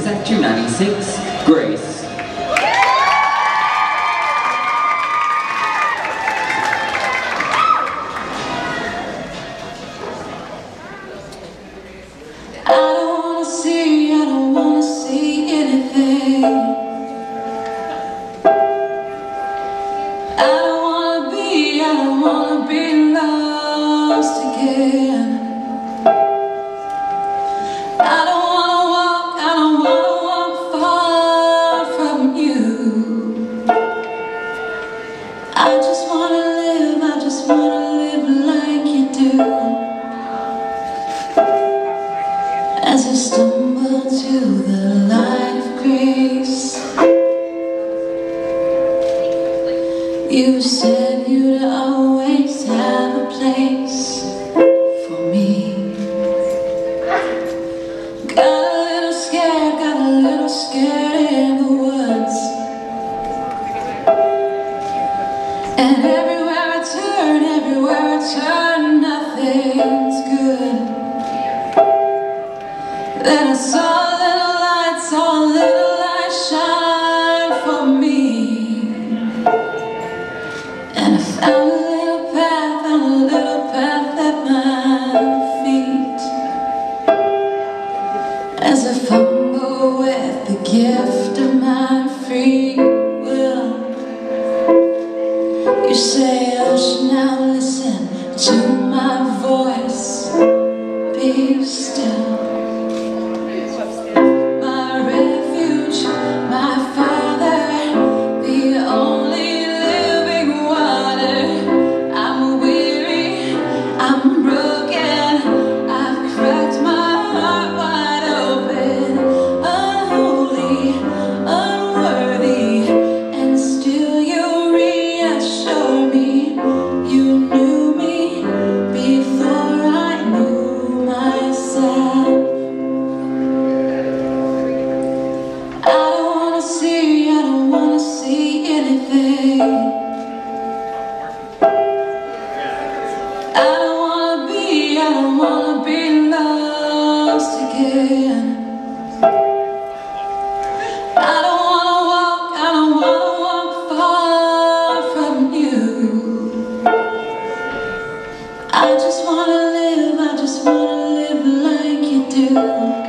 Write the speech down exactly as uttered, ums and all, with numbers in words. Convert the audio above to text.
Sector ninety-six, Grace. I don't wanna see, I don't wanna see anything. I don't wanna be, I don't wanna be lost again. I don't wanna walk, I don't wanna walk far from you. I just wanna live, I just wanna live like you do. As I stumble to the light of grace, you said you'd always have a place for me. Got a little scared, got a little scared in the woods, and everywhere I turn, everywhere I turn, nothing's good. Then I saw a little light, saw a little light shine for me. And I found a little path, found a little path at my feet. As I fumble with the gift of my free will, you say, hush now, listen to my voice, be still. I don't wanna be, I don't wanna be lost again. I don't wanna walk, I don't wanna walk far from you. I just wanna live, I just wanna live like you do.